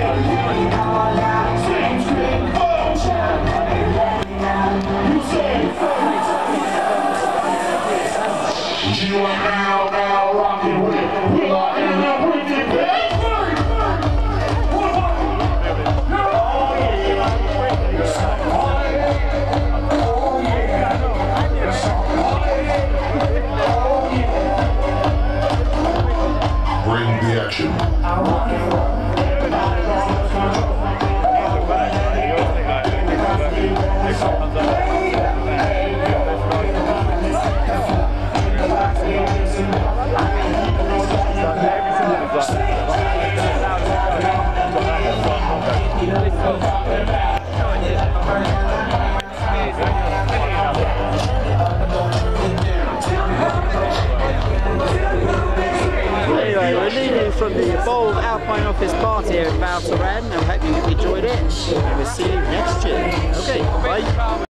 You are now rocking with Will I End Up With It, baby? Oh yeah, it's a party. Oh yeah, it's a party. Oh yeah. Bring the action. I rock and roll. Anyway, we're leaving from the Bold Alpine Office party here in Val Thorens, and I hope you enjoyed it, and we'll see you next year. Okay, bye.